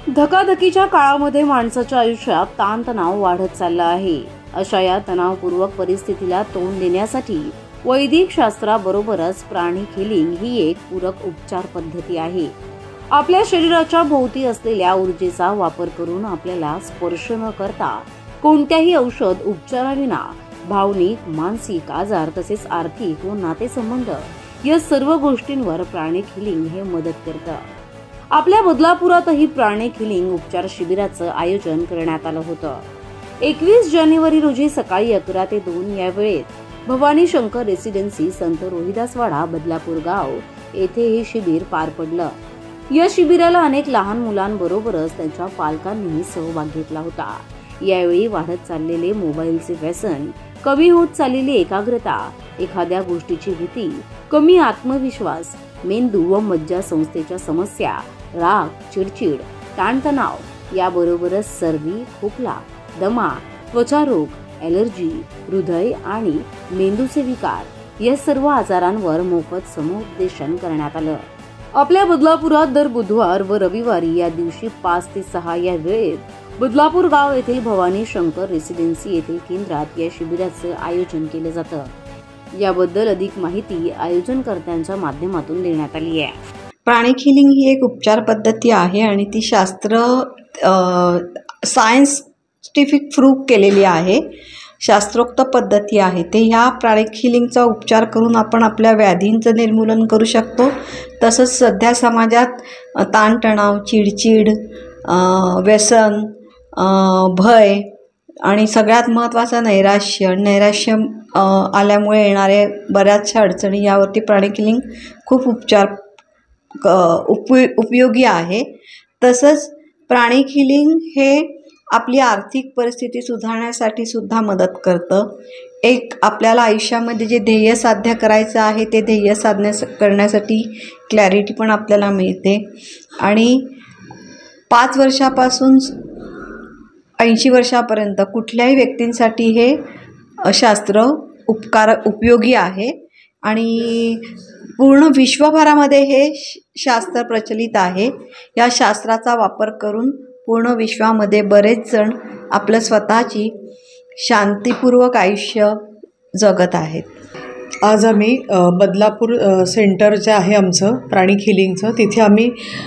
धकाधकीच्या काळामध्ये माणसाच्या आयुष्यात ताणतणाव वाढत चालला आहे. अशा या तणावपूर्वक परिस्थितीला तोंड देण्यासाठी वैदिक शास्त्राबरोबरच प्राणिक हिलिंग ही एक पूरक उपचार पद्धती आहे. आपल्या शरीराच्या भोवती असलेल्या ऊर्जेचा वापर करून आपल्याला स्पर्श न करता कोणत्याही औषध उपचाराविना भावनिक, मानसिक आजार तसेच आर्थिक व नातेसंबंध या सर्व गोष्टींवर प्राणिक हिलिंग हे मदत करतं. आपल्या बदलापुरातही प्राणिक हिलिंग उपचार शिबिराचं आयोजन करण्यात आलं होतं. 21 जानेवारी रोजी सकाळी 11 ते 2 या वेळेत भवानी शंकर रेसिडेन्सी संत रोहिदासवाडा बदलापूर गाव येथे हे शिबिर पार पडलं. या शिबिराला अनेक लहान मुलांबरोबरच त्यांच्या पालकांनी सहभाग घेतला होता. यावेळी वाढत चाललेले मोबाईलचे व्यसन, कमी होत चाललेली एकाग्रता, एखाद्या गोष्टीची भीती, कमी आत्मविश्वास, मेंदू व मज्जा संस्थेच्या समस्या, राग, चिडचिड, ताणतणाव याबरोबरच सर्दी, खोकला, दमा, त्वचारोग, ॲलर्जी, हृदय आणि मेंदूचे विकार या सर्व आजारांवर मोफत समुपदेशन करण्यात आलं. आपल्या बदलापुरात दर बुधवार व रविवारी या दिवशी 5 ते 6 या वेळेत बदलापूर गाव येथील भवानी शंकर रेसिडेन्सी येथील केंद्रात या शिबिराचं आयोजन केलं जातं. याबद्दल अधिक माहिती आयोजनकर्त्यांच्या माध्यमातून देण्यात आली आहे. प्राणिक हिलिंग ही एक उपचार पद्धती आहे आणि ती सायन्टिफिक प्रूफ केलेली आहे. शास्त्रोक्त पद्धती आहे. ते ह्या प्राणिक हिलिंगचा उपचार करून आपण आपल्या व्याधींचं निर्मूलन करू शकतो. तसंच सध्या समाजात ताणतणाव, चिडचिड, व्यसन, भय आणि सगळ्यात महत्त्वाचं नैराश्य आल्यामुळे येणारे बऱ्याचशा अडचणी यावरती प्राणिक हिलिंग खूप उपयोगी आहे. तसंच प्राणिक हिलिंग हे आपली आर्थिक परिस्थिती सुधारण्यासाठी सुद्धा मदत करतं. एक आपल्याला आयुष्यामध्ये जे ध्येय साध्य करायचं आहे ते ध्येय करण्यासाठी क्लॅरिटी पण आपल्याला मिळते. आणि 5 वर्षापासून 80 वर्षापर्यंत कुठल्याही व्यक्तींसाठी हे शास्त्र उपयोगी आहे. आणि पूर्ण विश्वभरामध्ये हे शास्त्र प्रचलित आहे. या शास्त्राचा वापर करून पूर्ण विश्वामध्ये बरेच जण आपलं स्वतःची शांतीपूर्वक आयुष्य जगत आहेत. आज आम्ही बदलापूर सेंटर जे आहे आमचं प्राणिक हिलिंगचं, तिथे आम्ही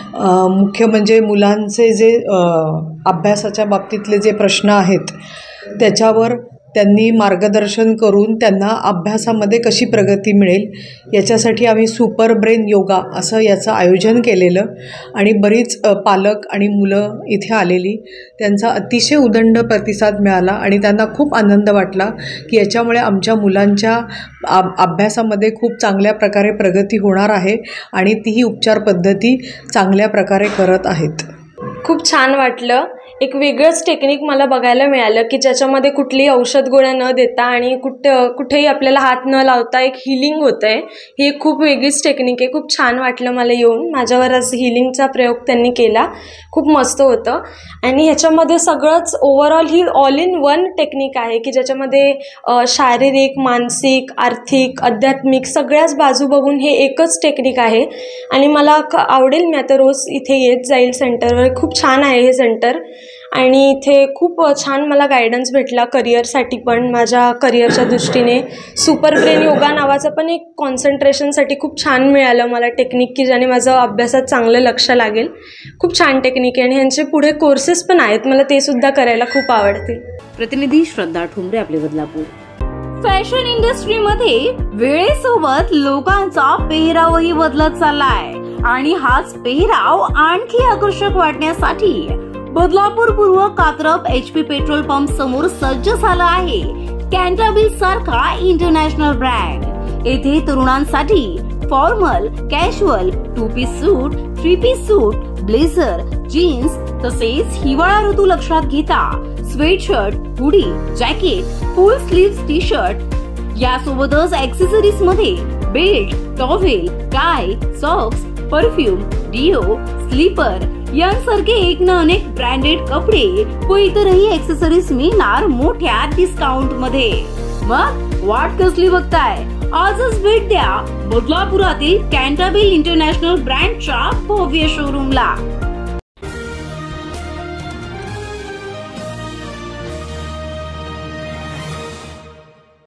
मुख्य म्हणजे मुलांचे जे अभ्यासाच्या बाबतीतले जे प्रश्न आहेत त्याच्यावर त्यांनी मार्गदर्शन करून त्यांना अभ्यासामध्ये कशी प्रगती मिळेल याच्यासाठी आम्ही सुपर ब्रेन योगा असं याचं आयोजन केलेलं. आणि बरीच पालक आणि मुलं इथे आलेली, त्यांचा अतिशय उदंड प्रतिसाद मिळाला आणि त्यांना खूप आनंद वाटला की याच्यामुळे आमच्या मुलांच्या अभ्यासामध्ये खूप चांगल्या प्रकारे प्रगती होणार आहे आणि तीही उपचार पद्धती चांगल्या प्रकारे करत आहेत. खूप छान वाटलं. एक वेगळंच टेक्निक मला बघायला मिळालं की ज्याच्यामध्ये कुठलीही औषध गोळ्या न देता आणि कुठेही आपल्याला हात न लावता एक हिलिंग होतं आहे. ही एक खूप वेगळीच टेक्निक आहे. खूप छान वाटलं मला येऊन. माझ्यावर आज हिलिंगचा प्रयोग त्यांनी केला. खूप मस्त होतं. आणि ह्याच्यामध्ये सगळंच ओव्हरऑल ही ऑल इन वन टेक्निक आहे की ज्याच्यामध्ये शारीरिक, मानसिक, आर्थिक, आध्यात्मिक सगळ्याच बाजू बघून हे एकच टेक्निक आहे. आणि मला आवडेल, मी आता रोज इथे येत जाईल सेंटरवर. खूप छान आहे हे सेंटर आणि इथे खूप छान मला गायडन्स भेटला करिअरसाठी पण. माझ्या करिअरच्या दृष्टीने सुपर ब्रेन योगा नावाचं पण एक कॉन्सन्ट्रेशनसाठी खूप छान मिळालं मला टेक्निक की ज्याने माझं अभ्यासात चांगलं लक्ष लागेल. खूप छान टेक्निक आहे आणि ह्यांचे पुढे कोर्सेस पण आहेत. मला ते सुद्धा करायला खूप आवडतील. प्रतिनिधी श्रद्धा ठुमरे, आपले बदलापूर. फॅशन इंडस्ट्रीमध्ये वेळेसोबत लोकांचा पेहरावही बदलत चाललाय आणि हाच पेहराव आणखी आकर्षक वाटण्यासाठी बदलापूर पूर्व कात्रप HP पेट्रोल पंप समोर सज्ज झाला आहे कॅन्टाबिल सारखा इंटरनॅशनल ब्रँड. येथे तरुणांसाठी formal, casual, 2 piece suit, 3 piece suit, blazer, jeans तसेच हिवाळा ऋतू लक्षात घेता sweatshirt, hoodie, jacket, full sleeve T shirt यासोबतच ऍक्सेसरीज मध्ये belt, towel, tie, socks, perfume, deo, slipper यांसारखे एक ना अनेक ब्रँडेड कपडे व इतरही ऍक्सेसरीज मिळणार मोठ्या डिस्काउंट मध्ये. मग वाट कसली बघताय? आजच भेट द्या बदलापुरातील कॅन्टाबिल इंटरनॅशनल ब्रँडच्या भव्य शोरूमला.